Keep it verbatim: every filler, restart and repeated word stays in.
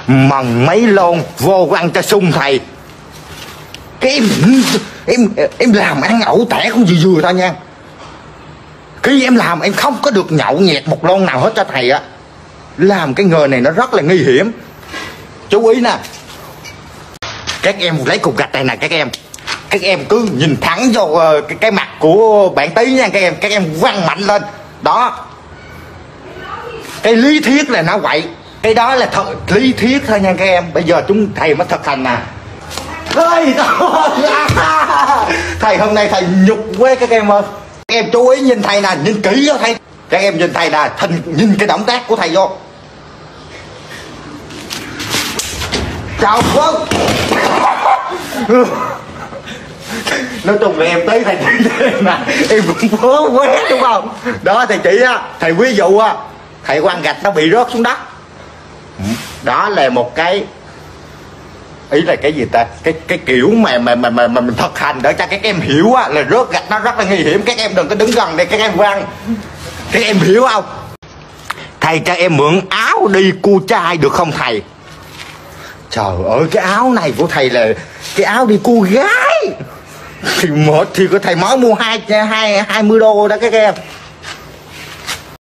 mần mấy lon vô ăn cho sung thầy. Cái em em em làm ăn ẩu tẻ cũng vừa vừa thôi nha. Khi em làm em không có được nhậu nhẹt một lon nào hết cho thầy á. Làm cái nghề này nó rất là nguy hiểm. Chú ý nè, các em lấy cục gạch này nè, các em các em cứ nhìn thẳng vô cái, cái mặt của bạn Tí nha các em. Các em quăng mạnh lên đó. Cái lý thuyết là nó vậy, cái đó là thật lý thuyết thôi nha các em. Bây giờ chúng thầy mới thực hành nè. Thầy, thầy hôm nay thầy nhục quá các em ơi. Các em chú ý nhìn thầy nè, nhìn kỹ vô thầy. Các em nhìn thầy nè, thầy nhìn cái động tác của thầy vô. Chào vâng. Nói chung là em tới thầy chỉ nè, em cũng phố quá đúng không? Đó thầy chỉ á, thầy ví dụ á, thầy quăng gạch nó bị rớt xuống đất. Đó là một cái ý là cái gì ta, cái cái kiểu mà mà mà mà, mà mình thực hành để cho các em hiểu á, là rớt gạch nó rất là nguy hiểm. Các em đừng có đứng gần đây các em quăng. Các em hiểu không? Thầy cho em mượn áo đi cua trai được không thầy? Trời ơi, cái áo này của thầy là cái áo đi cua gái. Thì một thì của thầy mới mua hai hai hai mươi đô đó các em.